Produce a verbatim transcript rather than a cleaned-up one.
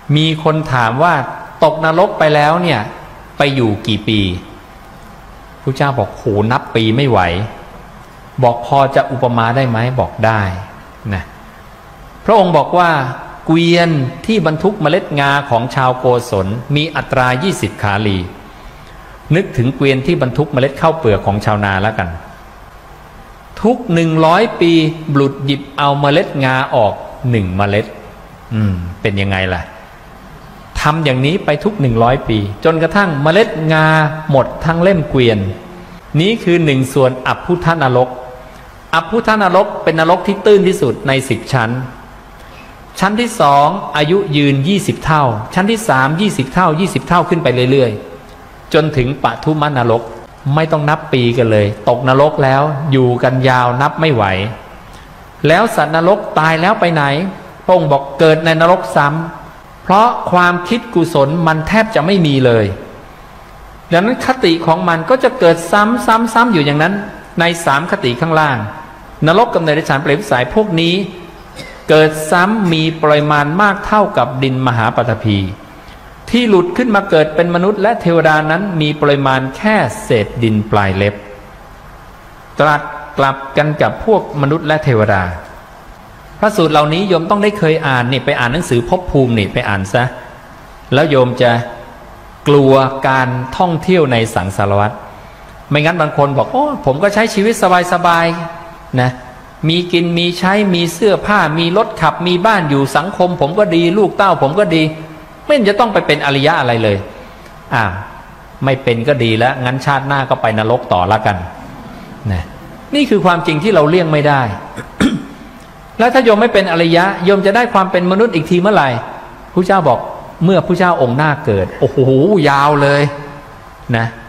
มีคนถามว่าตกนรกไปแล้วเนี่ยไปอยู่กี่ปีพระเจ้าบอกโหนับปีไม่ไหวบอกพอจะอุปมาได้ไหมบอกได้นะพระองค์บอกว่าเกวียนที่บรรทุกเมล็ดงาของชาวโกศลมีอัตรายี่สิบขาลีนึกถึงเกวียนที่บรรทุกเมล็ดข้าวเปลือกของชาวนาแล้วกันทุกหนึ่งร้อยปีบุตรหยิบเอาเมล็ดงาออกหนึ่งเมล็ดอืมเป็นยังไงล่ะทำอย่างนี้ไปทุกหนึ่งร้อยปีจนกระทั่งเมล็ดงาหมดทั้งเล่มเกวียนนี้คือหนึ่งส่วนอัพพุทธนรกอัพพุทธนรกเป็นนรกที่ตื้นที่สุดในสิบชั้นชั้นที่สองอายุยืนยี่สิบเท่าชั้นที่สามยี่สิบเท่ายี่สิบเท่าขึ้นไปเรื่อยๆจนถึงปทุมนรกไม่ต้องนับปีกันเลยตกนรกแล้วอยู่กันยาวนับไม่ไหวแล้วสัตว์นรกตายแล้วไปไหนพระองค์บอกเกิดในนรกซ้ำเพราะความคิดกุศลมันแทบจะไม่มีเลยดังนั้นคติของมันก็จะเกิดซ้ำซ้ำซ้ำอยู่อย่างนั้นในสามคติข้างล่างนรกกับเนรชานเปรตวิสัยพวกนี้เกิดซ้ำมีปริมาณมากเท่ากับดินมหาปฐพีที่หลุดขึ้นมาเกิดเป็นมนุษย์และเทวดานั้นมีปริมาณแค่เศษดินปลายเล็บตรัสกลับกันกับพวกมนุษย์และเทวดาพระสูตรเหล่านี้โยมต้องได้เคยอ่านนี่ไปอ่านหนังสือภพภูมินี่ไปอ่านซะแล้วโยมจะกลัวการท่องเที่ยวในสังสารวัฏไม่งั้นบางคนบอกโอ้ผมก็ใช้ชีวิตสบายๆนะมีกินมีใช้มีเสื้อผ้ามีรถขับมีบ้านอยู่สังคมผมก็ดีลูกเต้าผมก็ดีไม่เห็นจะต้องไปเป็นอริยะอะไรเลยอ่าไม่เป็นก็ดีแล้วงั้นชาติหน้าก็ไปนรกต่อละกันนะนี่คือความจริงที่เราเลี่ยงไม่ได้ แล้วถ้าโยมไม่เป็นอริยะโยมจะได้ความเป็นมนุษย์อีกทีเมื่อไหร่พระเจ้าบอกเมื่อพระเจ้าองค์หน้าเกิดโอ้โหยาวเลยนะ